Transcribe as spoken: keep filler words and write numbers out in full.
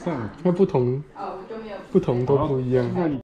算了。 那不同不同都不一样。 那你